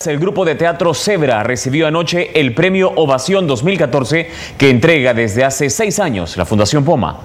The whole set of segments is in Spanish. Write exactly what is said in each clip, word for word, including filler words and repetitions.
El grupo de teatro Zebra recibió anoche el premio Ovación dos mil catorce que entrega desde hace seis años la Fundación Poma.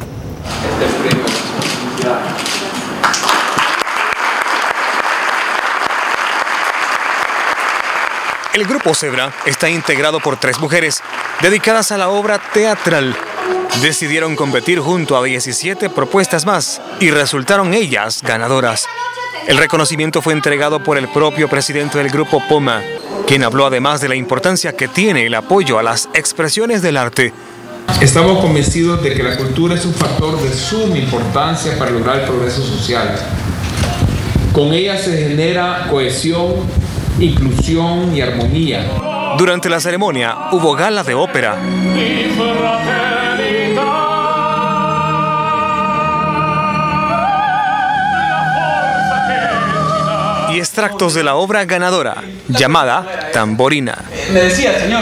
El grupo Zebra está integrado por tres mujeres dedicadas a la obra teatral. Decidieron competir junto a diecisiete propuestas más y resultaron ellas ganadoras. El reconocimiento fue entregado por el propio presidente del grupo Poma, quien habló además de la importancia que tiene el apoyo a las expresiones del arte. Estamos convencidos de que la cultura es un factor de suma importancia para lograr el progreso social. Con ella se genera cohesión, inclusión y armonía. Durante la ceremonia hubo gala de ópera. Y extractos de la obra ganadora, llamada Tamborina. Me decía, señor.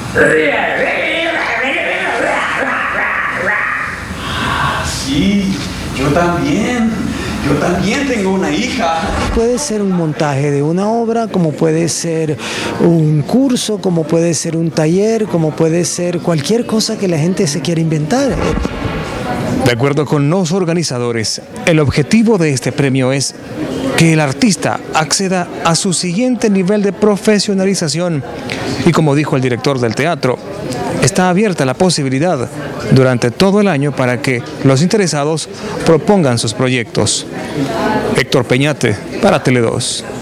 Sí, yo también. Yo también tengo una hija. Puede ser un montaje de una obra, como puede ser un curso, como puede ser un taller, como puede ser cualquier cosa que la gente se quiera inventar. De acuerdo con los organizadores, el objetivo de este premio es que el artista acceda a su siguiente nivel de profesionalización. Y como dijo el director del teatro, está abierta la posibilidad durante todo el año para que los interesados propongan sus proyectos. Héctor Peñate, para Tele dos.